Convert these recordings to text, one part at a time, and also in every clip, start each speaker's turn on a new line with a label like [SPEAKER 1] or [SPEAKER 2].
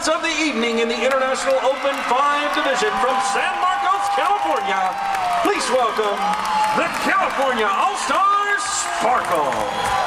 [SPEAKER 1] performance of the evening in the International Open 5 division from San Marcos, California. Please welcome the California All-Stars Sparkle.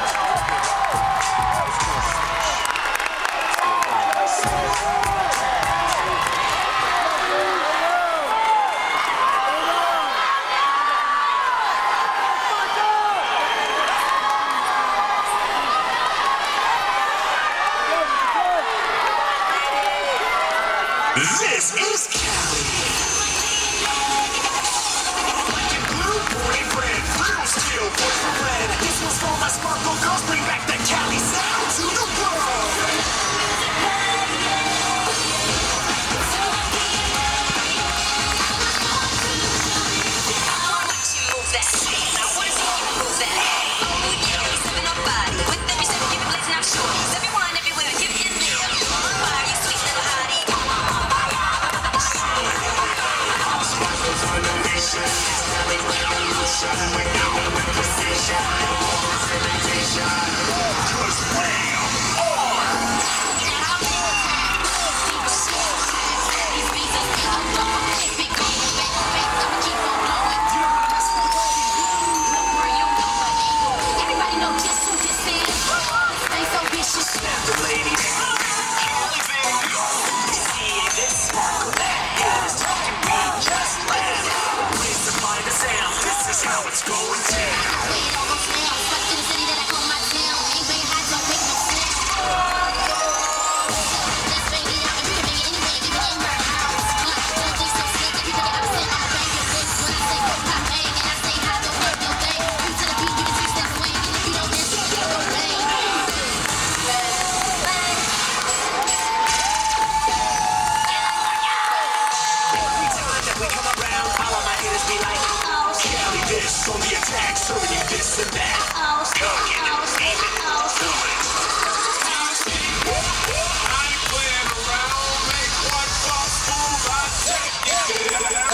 [SPEAKER 2] This is Cali. Blue, boy, red, blue, steel, boy for red. This was for my Sparkle girls. Bring back the Cali sound to the world. On the attack, serving you this and that. I ain't playing around, make one false move, I take it.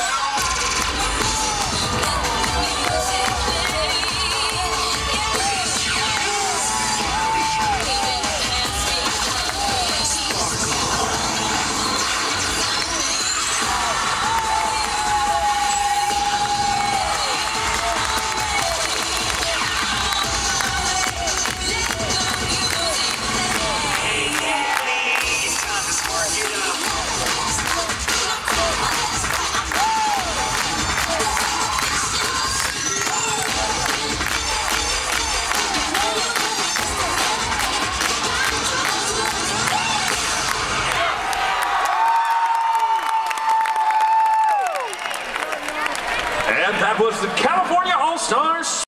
[SPEAKER 1] And that was the California All-Stars.